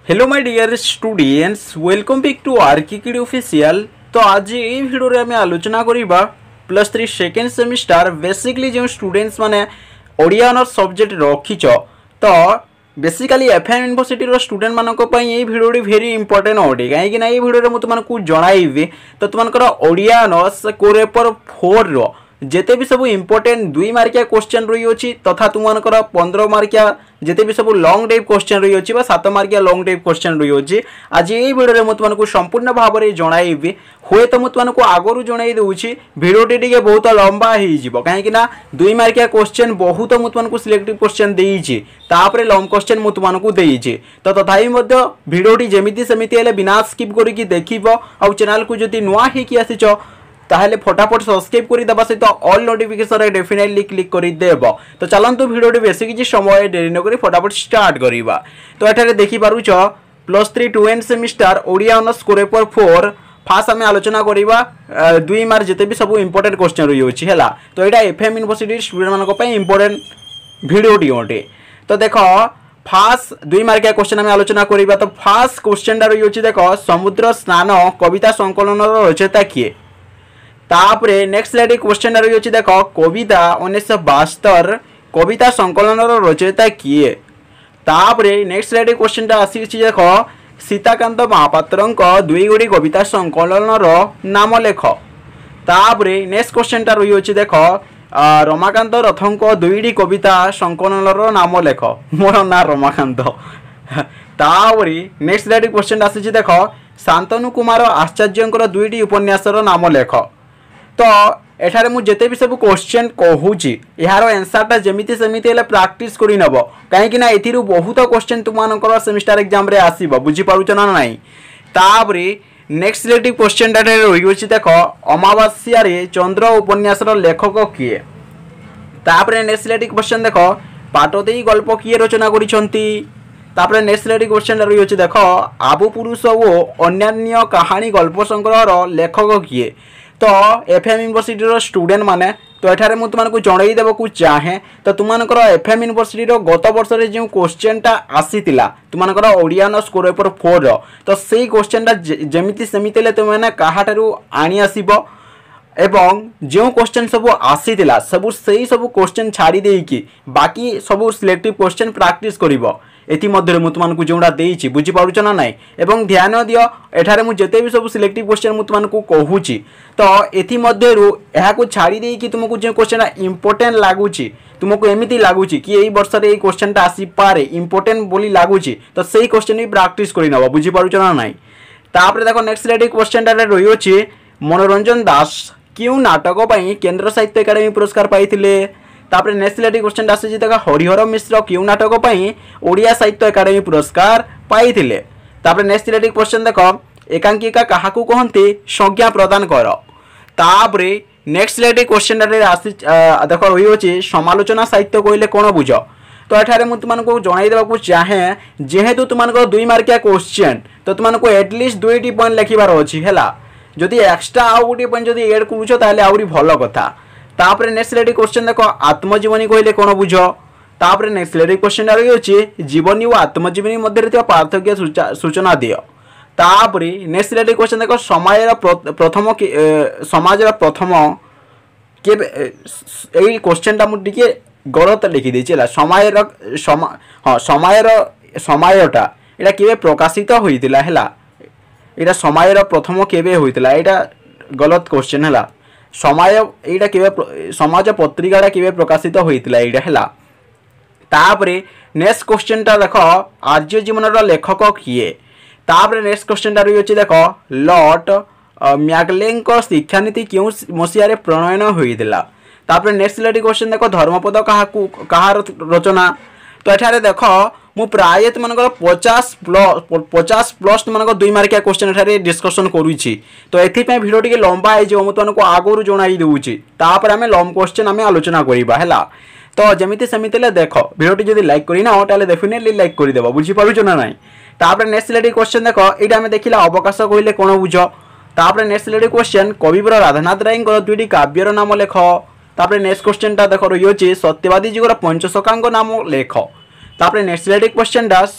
Hello my dear students, welcome back to RK kid official. तो आज ये वीडियो रे आम आलोचना करिबा +3 सेकेंड सेमिस्टर बेसिकली जो स्टूडेंट्स माने ओडिया ऑनर्स सब्जेक्ट रखिछ तो बेसिकली एफएम यूनिवर्सिटी रो स्टूडेंट मानको पई ये वीडियो वेरी इंपोर्टेंट ओडी काहे कि ना ये वीडियो रे मु तुमनको जणाइबे तो तुमनकर ओडिया ऑनर्स को पेपर 4 रो जेते भी सब इंपोर्टेंट 2 मार्किया क्वेश्चन रही अछि तथा तुमनकर 15 मार्किया जेते भी सब लॉन्ग टाइप क्वेश्चन रही अछि बा 7 मार्किया लॉन्ग टाइप क्वेश्चन रही अछि। आज ये वीडियो रे मु तुमनको संपूर्ण भाव रे जणाइबे होय तो मु तुमनको आगरु जणाइ देउछि वीडियो टिके बहुत लंबा हे जिवो काहे कि ना 2 मार्किया क्वेश्चन बहुत मु तुमनको सिलेक्टिव क्वेश्चन देइछि तापरे लॉन्ग क्वेश्चन मु तुमनको देइछि तो तथाई मध्ये वीडियो टी जेमिति सेमिति हेले बिना स्किप करी कि देखिबो आ चैनल को जति नुआ हे कि आसीचो ताहले फटाफट सब्सक्राइब करी दबा सहित ऑल नोटिफिकेशन रे डेफिनेटली क्लिक करी देबो। तो चलंतु वीडियो टी बेसी किछि समय देरी न करी फटाफट स्टार्ट करिबा। तो एठारे देखि पारुछ +3 2 सेमिस्टर ओडिया ऑनर्स को पेपर 4 फास्ट आमे आलोचना करिबा 2 मार्क जेते भी सब इंपोर्टेंट क्वेश्चन रही होछि हैला। तो एटा एफएम यूनिवर्सिटी स्टूडेंट मानको पय इंपोर्टेंट वीडियो टी ओटे। तो देखो फास्ट 2 मार्किया क्वेश्चन आमे आलोचना करिबा। तो फास्ट क्वेश्चन रही होछि देखो समुद्र स्नान कविता संकलन रचयिता किए। तापरे नेक्स्ट लेडी क्वेश्चन रही होछि देखो कविता 1972 कविता संकलन रचयिता किए। तापरे नेक्स्ट लेडी क्वेश्चन आसी देखो सीताकांत महापात्रंक 2 गोटी कविता संकलन नाम लेख। तापरे नेक्स्ट क्वेश्चन रही होछि देखो रमाकांत रथंक 2टी कविता संकलन नाम लेख। मोर ना रमाकांत। तापरे नेक्स्ट लेडी क्वेश्चन आसी देखो शांतनु कुमार आचार्यंकर 2टी उपन्यासर नाम लेख। तो एठारे मु जेते भी सब क्वेश्चन कहूची यार आंसरटा जेमिति सेमिति हेले प्रैक्टिस करि नबो काहे कि ना एथिरु बहुत क्वेश्चन तुमानकर सेमिस्टर एग्जाम रे आसीबो बुझी पारुछ ना नाही। तापरे नेक्स्ट रिलेटिव क्वेश्चन टा रही होची देखो अमावास्या रे चंद्र उपन्यासर लेखक किए। तापरे नेक्स्ट रिलेटिव क्वेश्चन देखो पाटदेई गल्प किए रचना करिसंती। तापरे नेक्स्ट रिलेटिव क्वेश्चन रही होची देखो आबु पुरुष ओ अन्यान्य कहानी गल्प संग्रहर लेखक किए। तो एफएम यूनिवर्सिटी रो स्टूडेंट माने तो एठारे मु तुमनको जणाई देबो को चाहे तो तुमनकर एफएम यूनिवर्सिटी रो गत वर्ष रे जो क्वेश्चन टा आसीतिला तुमनकर ओडिया ऑनर्स को पेपर 4 रो तो सेही क्वेश्चन टा जेमिति सेमिति ले तुमने काहाटारू आनी आसीबो एवं जो क्वेश्चन सब आसीतिला सब सेही सब क्वेश्चन छाड़ी देई कि बाकी सब सिलेक्टिव क्वेश्चन प्रैक्टिस करिवो एथि मध्य मु तुमनको जोडा देइछि बुझी पारुछ ना नाही। एवं ध्यान दियो एठारे मु जेते भी सब सिलेक्टिव क्वेश्चन मु तुमनको कहूछि तो एथि मध्य रु एहा को छाड़ी देई कि तुमको जे क्वेश्चन इंपोर्टेंट लागुछि तुमको एमिति लागुछि कि एई वर्ष रे एई क्वेश्चन ता आसी पारे इंपोर्टेंट बोली लागुछि तो सेही क्वेश्चन भी प्रैक्टिस करि नबो बुझी पारुछ ना नाही। तापरे देखो नेक्स्ट लेडी क्वेश्चन ता रही होछि मनोरंजन दास क्यों नाटक पई केंद्र साहित्य अकादमी पुरस्कार पाइथिले। तापरे नेक्स्ट लेडी क्वेश्चन आसी देखो हरिहर मिश्र क्यों नाटक पई ओडिया साहित्य अकादमी पुरस्कार पाइथिले। तापरे नेक्स्ट लेडी क्वेश्चन देखो एकांकिका काहाकू कहंती संज्ञा प्रदान कर। तापरे नेक्स्ट लेडी क्वेश्चन आसी देखो रही होछि समालोचना साहित्य कहले कोन बुझ। तो एठारे मु तुमनको जणाई देबाकू चाहे जेहेतु तुमनको 2 मार्किया क्वेश्चन तो तुमनको एटलीस्ट 2टी पॉइंट लिखिबार अछि हैला जदि एक्स्ट्रा आउ गोटी पॉइंट जदि ऐड करूछो ताले आउरी भलो कथा। तापरे नेक्स्ट लेडी क्वेश्चन देखो आत्मजीवनी कहले कोन बुझ। तापरे नेक्स्ट लेडी क्वेश्चन रही होछि जीवनी और आत्मजीवनी मध्य रे पार्थक्य सूचना दियो। तापरे नेक्स्ट लेडी क्वेश्चन देखो समाजर प्रथम के एई क्वेश्चन ता मु टिके गलत लिखि देछि ला समायरटा एटा केबे प्रकाशित होइतिला हैला एटा समायर प्रथम केबे होइतिला एटा गलत क्वेश्चन हैला समय एटा केबे समाज पत्रिकाटा केबे प्रकाशित होइतिला एटा हैला। तापरे नेक्स्ट क्वेश्चन ता देखो आर्य जीवनर लेखक किए। तापरे नेक्स्ट क्वेश्चन ता रही होछि देखो लॉर्ड मैकलेन को शिक्षा नीति क्यों मसिया रे प्रणयन होइतिला। तापरे नेक्स्ट लेडी क्वेश्चन देखो धर्मपद कहार रचना। तो एठारे देखो मु प्राय तुमनकर 50 प्लस तुमनकर 2 मार्किया क्वेश्चन एठारे डिस्कशन करूछि तो एथि पे वीडियो टिके लंबा आइ जे मु तुमनको आगरु जणाई देउछि तापर हमें लॉन्ग क्वेश्चन हमें आलोचना करिबा हैला। तो जेमिति सेमिति ले देखो वीडियो टी जदि लाइक करिना ताले डेफिनेटली लाइक करि देबो बुझी पारुछ ना नाही। तापर नेक्स्ट लेडी क्वेश्चन देखो एटा हमें देखिला अवकाश कहले कोन बुझ। तापर नेक्स्ट लेडी क्वेश्चन कविवर राधानाथ रायंकर 2टी काव्यर नाम लेख। तापर नेक्स्ट क्वेश्चन टा देखो रही होछि सत्यवादी जुगर पंचशकांक नाम लेख। तापर नेक्स्ट लेडी क्वेश्चन टा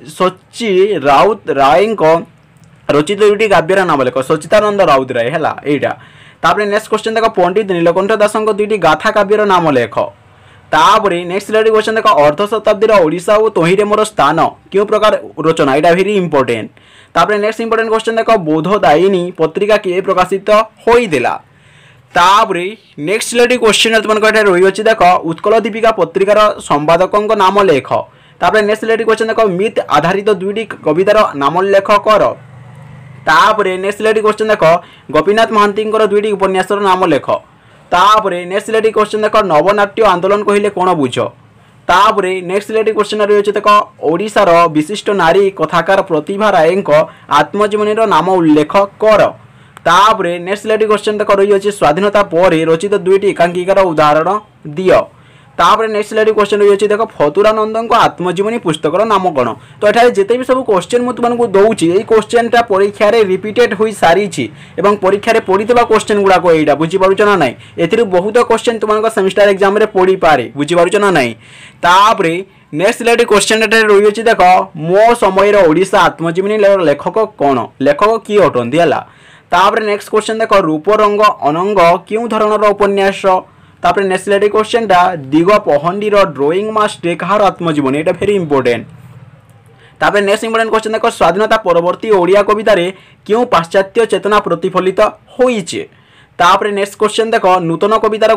सची राउत राय रचित दुईटी काव्यर नाम लेख सचितानंद राउत राय है यहाँ तापर नेक्स्ट क्वेश्चन देख पंडित नीलकंठ दास दुईटी गाथा काव्यर नाम लेख तापर नेक्स्ट रिलेटेड क्वेश्चन देख अर्ध शताब्दी ओडिशा और तोहिरे मोर स्थान क्यों प्रकार रचना यहाँ भेरी इंपोर्टेंट तापर नेक्स्ट इंपोर्टेंट क्वेश्चन देख बोधदायिनी पत्रिका किए प्रकाशित होइदेला तापरे नेक्स्ट रिलेटेड क्वेश्चन तुमको रही अच्छी देख उत्कल दीपिका पत्रिकार संपादकों नाम लेख तापर नेक्स्ट रिलेटेड क्वेश्चन देख मिथ आधारित दुईटी कवितार नाम लेख कर तापरे नेक्स्ट रिलेटेड क्वेश्चन देख गोपीनाथ महांती दुईटी उपन्यासर नाम लेख तापरे नेक्स्ट रिलेटेड क्वेश्चन देख नवनाट्य आंदोलन कहले कौन बुझ तापरे नेक्स्ट रिलेटेड क्वेश्चन रही अच्छे देख ओडिशार विशिष्ट नारी कथाकार प्रतिभा राय आत्मजीवनी नाम उल्लेख कर तापरे नेक्स्ट रिलेटेड क्वेश्चन देख रही अच्छे स्वाधीनता पर रचित दुईटी एकांकिकार उदाहरण दियो तापरे नेक्स्ट रिलेटेड क्वेश्चन रही अच्छे देख फतुरानंद आत्मजीवनी पुस्तकर नाम कौन तो यहाँ जिते भी सब क्वेश्चन मुझे तुमको दूसरी यही क्वेश्चनटा परीक्षा रिपीटेड हो सारी परीक्षा पड़ता क्वेश्चन गुड़ाक यहाँ बुझीपार ना ना ए बहुत क्वेश्चन तुम सेमिस्टर एग्जाम पड़ी पारे बुझीपार ना ना तापरे नेक्स्ट रिलेटेड क्वेश्चन रही अच्छे देख मो समय ओडिशा आत्मजीवनी लेखक कौन लेखक किए अटंती है तापर नेक्स्ट क्वेश्चन देख रूप रंग अनंग क्यों धरणर उपन्यास तापर नेक्स्ट रिलेटेड क्वेश्चन दिग पहंडीर ड्रॉइंग मास्टर कहार आत्मजीवनी ये भेरी इंपोर्टेंट तापर नेक्स्ट इंपोर्टेंट क्वेश्चन देख स्वाधीनता परवर्ती ओडिया कवितार क्यों पाश्चात्य चेतना प्रतिफलित होइछे तापर नेक्स्ट क्वेश्चन देख नूतन कवितार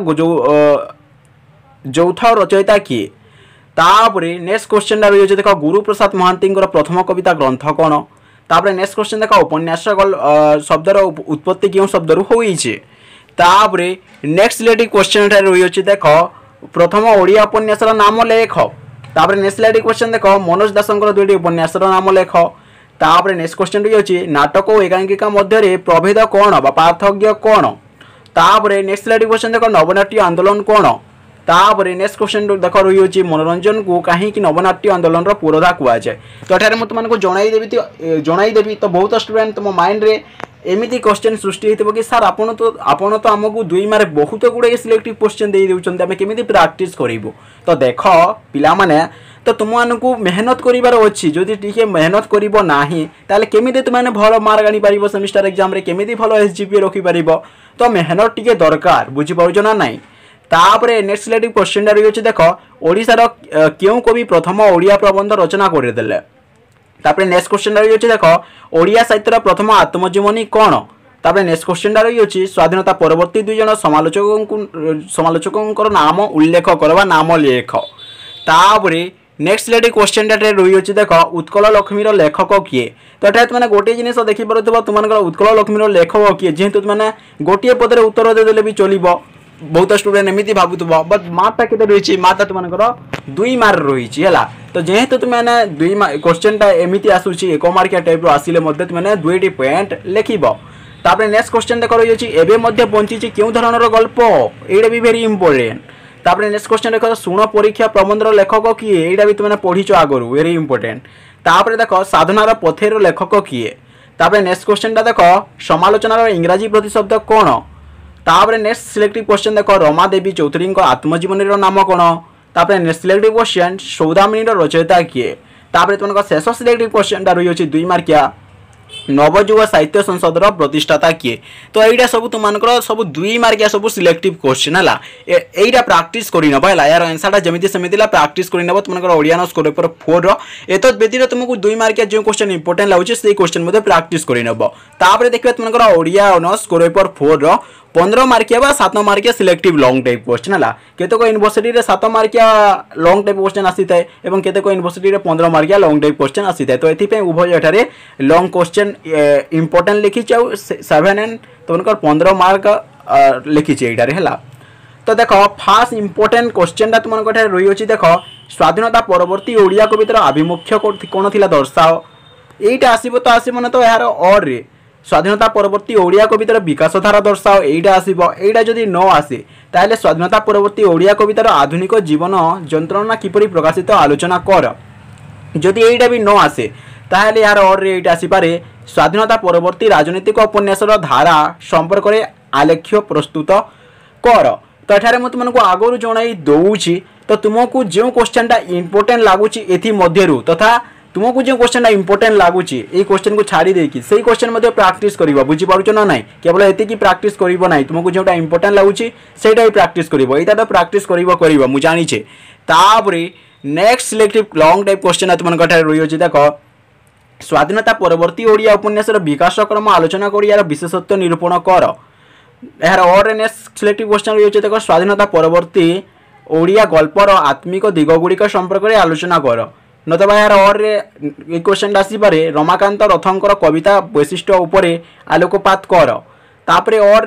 यौथ रचयिता किए तापर नेक्स्ट क्वेश्चन रही है देख गुरुप्रसाद महांती प्रथम कविता ग्रंथ कौन तापर नेक्स्ट क्वेश्चन देख उपन्यास शब्दर उत्पत्ति क्यों शब्दर होइछे तापर नेक्स्ट रिलेटेड क्वेश्चन रही अच्छे देख प्रथम ओडिया उपन्यासर नाम लेख तापर नेक्स्ट रिलेटेड क्वेश्चन देख मनोज दासंकर दुईटी उपन्यासर नाम लेख तापर नेक्स्ट क्वेश्चन रही अच्छे नाटक और एकांकिका मध्य प्रभेद कौन पार्थक्य कौन तापर नेक्स्ट रिलेटेड क्वेश्चन देख नवनाट्य आंदोलन कौन तापर नेक्स्ट क्वेश्चन देख रही अच्छी मनोरंजन को कहीं नवनाट्य आंदोलन पुरोधा कहुए तो ये मुझे तुमको जनईदेवी तो बहुत स्टूडेंट तुम माइंड रे एमती क्वेश्चन सृष्टि होती कि सार आपन तो आमको 2 मार्क बहुत गुड़े सिलेक्टिव क्वेश्चन दे देउछन आमे केमिति प्रैक्टिस करिवो तो देख पिला माने तो तुमको मेहनत करिवार अच्छी जदि टिके मेहनत करिवो नाही ताले केमिति तुमने भल मार्क आनी पारिबो सेमिस्टर एग्जाम रे केमिति भल एसजीपीए रखि पारिबो तो मेहनत टिके दरकार बुझी पारुछ ना नाही तापरे नेक्स्ट रिलेटेड क्वेश्चन रही अच्छे देख ओडिशार क्यों कवि प्रथम ओडिया प्रबंध रचना करदेले तापरे नेक्स्ट क्वेश्चन रही अच्छे देख ओडिया साहित्यर प्रथम आत्मजीवनी कौन तापरे नेक्स्ट क्वेश्चन रही अच्छी स्वाधीनता परवर्ती 2 जन समालोचकों नाम उल्लेख कर नाम लेख तापरे नेक्स्ट रिलेटेड क्वेश्चन रही अच्छे देख उत्कल लक्ष्मीर लेखक किए तो ये तुमने गोटे जिन देखिपुर तुम उत्कल लक्ष्मीर लेखक किए जेहेतु तुमने गोटे पदर उत्तर देदेले भी चलो बहुत स्टूडेंट एमती भावुव बट मार्कटा के रही मार्कटा तुम 2 मार्क रही है तो जेहेतु तुमने 2 क्वेश्चन एमती आसूची 1 मार्किया टाइप आसिले तुमने 2टी पॉइंट लिखब तापर नेक्स्ट क्वेश्चन देख रही अच्छी एवं बंची क्यों धरणर गल्प ये भी भेरी इंपोर्टेंट तापर नेक्स्ट क्वेश्चन देख शुण परीक्षा प्रबंधर लेखक किए यहाँ भी तुमने पढ़ीच आगु वेरी इंपोर्टेंट तापर देख साधनार पथेर लेखक किए तापर नेक्स्ट क्वेश्चन देख समालोचनार इंग्राजी प्रतिशब्द कौन तापर नेक्स्ट सिलेक्टिव क्वेश्चन देख रमा देवी चौधरी आत्मजीवनी नाम कौन तापर नेक्स्ट सिलेक्टिव क्वेश्चन सौदामिनी रचयिता किए तापर तुमको शेष सिलेक्टिव क्वेश्चन रही अच्छी 2 मार्किया नवजुग साहित्य संसद प्रतिष्ठाता किए तो यहाँ सब तुम सब 2 मार्किया सब सिलेक्टिव क्वेश्चन है यहाँ प्राक्टिस करनब है यार आंसरटा जमी सेमती प्राक्टिस करनब तुम ओडिया स्कोर पेपर 4 एत व्यतीत तुमको 2 मार्किया जो क्वेश्चन इंपोर्टेंट लगे से क्वेश्चन प्राक्टिस करनब तापर देखिए तुम ओडिया स्कोर पेपर 4 15 मार्किया 7 मार्किया सिलेक्टिव लॉन्ग टाइप क्वेश्चन है केतक यूनिवर्सिटी 7 मार्किया लॉन्ग टाइप क्वेश्चन आसी थाए और केतक यूनिवर्सिटी 15 मार्किया लॉन्ग टाइप क्वेश्चन आसी थाए तो ये उभय एठारे लॉन्ग क्वेश्चन इंपोर्टेंट लिखी 7 एंड तुमको 15 मार्क लिखी है तो देख फास्ट इंपोर्टेंट क्वेश्चन तुमको रही अच्छी देख स्वाधीनता परवर्ती ओडिया कवितार आभिमुख्य कौन थी दर्शाओ यहीटा आसब तो आसब तो यार और रे स्वाधीनता परवर्ती ओडिया कवितार विकास धारा दर्शाओ यहीटा आसब यहीटा जदि न आसे ताहले स्वाधीनता परवर्ती ओडिया कवितार आधुनिक जीवन जंत्रणा किपरि प्रकाशित आलोचना कर जदि यहीटा भी न आसे ताहले यार और रे यहीटा आसीपारे स्वाधीनता परवर्ती राजनीतिक उपन्यासर धारा संपर्क में आलेख्य प्रस्तुत कर तो ये मुझे तुमको आगुरी जन दौची तो तुमको जो क्वेश्चनटा इंपोर्टेंट लगुच एथि मध्यरु तथा तुमको जो क्वेश्चन इंपोर्टेंट लगुच ये क्वेश्चन को छाड़ी देकी से क्वेश्चन प्राक्टिस कर बुझीपार ना ना केवल एति प्राक्टिस कर ना तुमको जोटा इंपोर्टेंट लगुच से प्राक्टिस कर यहाँ तो प्राक्टिस कर मुझे जाचे तापर next selective long type question तुम रही देख स्वाधीनता परवर्ती ओडिया उपन्यास विकास क्रम आलोचना कर यार विशेषत्व निरूपण कर यार और नेक्स्ट सिलेक्टिव क्वेश्चन रही देख स्वाधीनता परवर्ती ओडिया गल्पर आत्मिक दिगगुड़िक संपर्क में आलोचना कर नतबा यार और क्वेश्चन आसपे रमाकांत रथंकर कविता वैशिष्ट्य उपरे आलोकपात कर तापरे और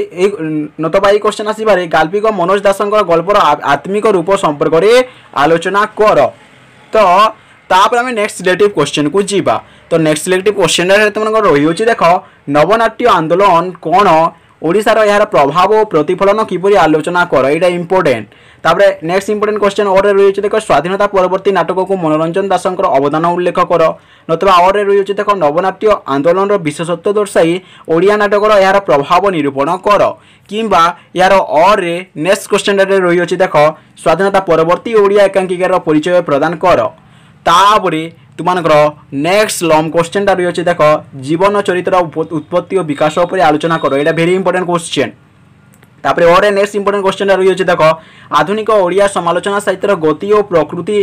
नतबा ये क्वेश्चन आसपे गाल्पिक मनोज दासंकर गल्पर आत्मिक रूप संपर्क में आलोचना कर तो तापर आम नेक्स्ट सिलेक्टिव क्वेश्चन को जीवा तो नेक्स्ट सिलेक्टिव क्वेश्चन तुम रही देख नवनाट्य आंदोलन कौन ओडिशार यार प्रभाव और प्रतिफलन किपरि आलोचना कर यहाँ इंपोर्टेंट तापर नेक्स्ट इंपोर्टेंट क्वेश्चन और रही देख स्वाधीनता परवर्ती नाटक को मनोरंजन दासंकर अवदान उल्लेख कर नतबा और रही देख नवनाट्य आंदोलन विशेषत्व दर्शाई ओडिया नाटकर यार प्रभाव निरूपण कर किंबा यार और नेक्स्ट क्वेश्चन रही देख स्वाधीनता परवर्ती ओडिया एकांकिकार परिचय प्रदान कर तापरे तुमको नेक्स्ट लॉन्ग क्वेश्चन रही है देख जीवन चरित्र उत्पत्ति और विकास पर आलोचना कर यहाँ भेरी इंपोर्टेंट क्वेश्चन तापर और नेक्स्ट इंपोर्टेंट क्वेश्चन रही है देख आधुनिक ओडिया समालोचना साहित्य गति और प्रकृति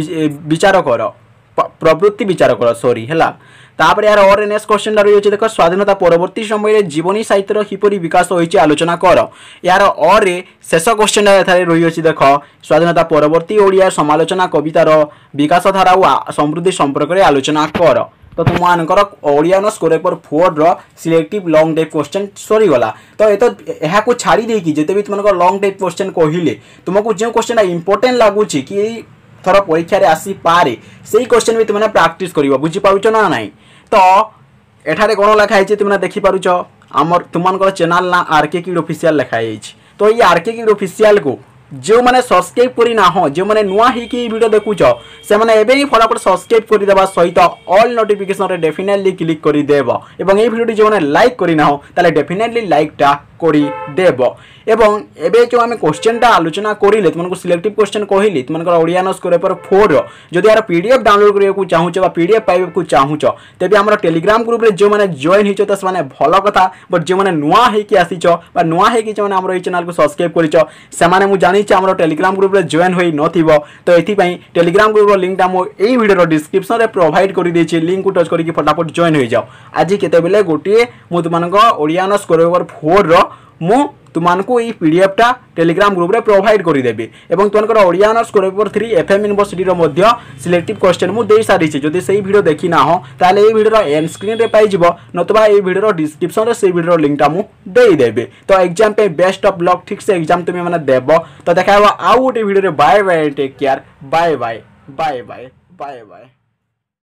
विचार कर प्रवृत्ति विचार कर सॉरी है तापर यार और नेक्स्ट क्वेश्चन रही है देख स्वाधीनता परवर्ती समय जीवनी साहित्य किपरि विकास होइछि आलोचना कर यार और शेष क्वेश्चन रही है देख स्वाधीनता परवर्ती ओडिया समालोचना कवितार विकास धारा और समृद्धि संपर्क में आलोचना कर तो तुमर Odia score paper 4 selective long type question सरीगला तो ये तो यहाँ छाड़ी देकी जिते भी तुमको लॉन्ग टाइप क्वेश्चन कहले तुमको जो क्वेश्चन इंपोर्टेंट लगुच कि थर परीक्षा रे आसी पारे से क्वेश्चन भी तुमने प्राक्टिस कर बुझीपार ना ना तो एठारे कौन लिखाई तुमने देखिपार आमर तुम चैनल ना आरके किड ऑफिशियल लिखाई तो ये आरके किड ऑफिशियल को जो मैंने सब्सक्राइब करी ना हो जो मैंने नुआ ही की वीडियो देखुच से मैंने एबे ही फटाफट सब्सक्राइब कर देबा सहित ऑल नोटिफिकेशन रे डेफिनेटली क्लिक कर देब एवं ये वीडियो जो मैंने लाइक करी ना हो ताले डेफिनेटली लाइक टा करी देब एवं एबे जो आम क्वेश्चन टा आलोचना करिले तुमको सिलेक्टिव क्वेश्चन कहली तुमको ओडिया स्कोर पेपर 4 जदि यार पीडीएफ डाउनलोड करने को चाहूच पीडीएफ पाइबा चाहूच तेज आम टेलीग्राम ग्रुप रे जो मैंने जॉइन हो तो से भल कथा बट जो मैंने नुआ होगी आसीच नुआ होगी जो मैंने चैनल को सब्सक्राइब कर मुझे जानी आम टेलीग्राम ग्रुप रे जॉइन हो न तो ये टेलीग्राम ग्रुप लिंक यही वीडियो डिस्क्रिप्शन में प्रोवाइड कर देछि लिंक को टच करके फटाफट जॉइन हो जाओ आज केते गोटे मुझे तुमको ओडिया स्कोर पेपर 4 मु तुमको ये पीडीएफ टा टेलीग्राम ग्रुप रे प्रोवाइड कर देबी एवं तुमको Odia score paper 3 FM university रो मध्य सिलेक्टिव क्वेश्चन मु दे सारी जदि से वीडियो देखी ना हो ताले ये वीडियो एंड स्क्रीन रे पाई जिवो नतबा ये वीडियो डिस्क्रिप्शन रे से वीडियो लिंक टा मु दे देबी तो एग्जाम पे बेस्ट ऑफ लक ठीक से एग्जाम तुम माने देबो तो देखाबो आउ गोटे वीडियो रे bye bye take care bye bye bye bye bye bye.